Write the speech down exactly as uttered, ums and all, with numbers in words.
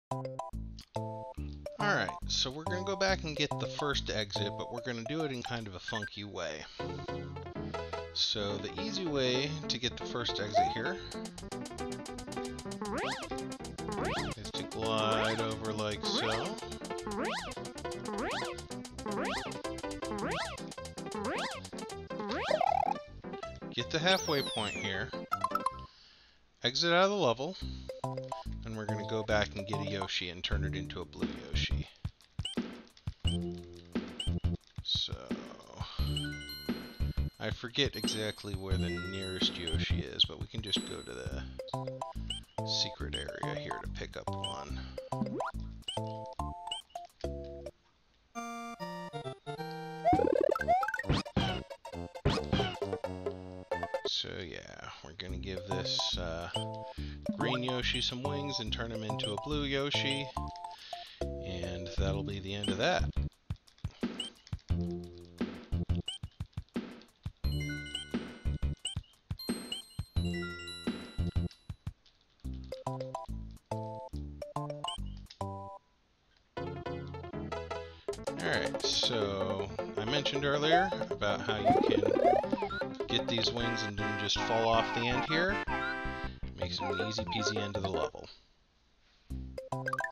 Alright, so we're going to go back and get the first exit, but we're going to do it in kind of a funky way. So the easy way to get the first exit here is to glide over like so. Get the halfway point here. Exit out of the level. And we're going to go back and get a Yoshi and turn it into a blue Yoshi. So I forget exactly where the nearest Yoshi is, but we can just go to the secret area here to pick up one. So yeah, we're gonna give this uh, green Yoshi some wings and turn him into a blue Yoshi, and that'll be the end of that. Alright, so I mentioned earlier about how you can get these wings and then just fall off the end here. Makes it an easy peasy end of the level.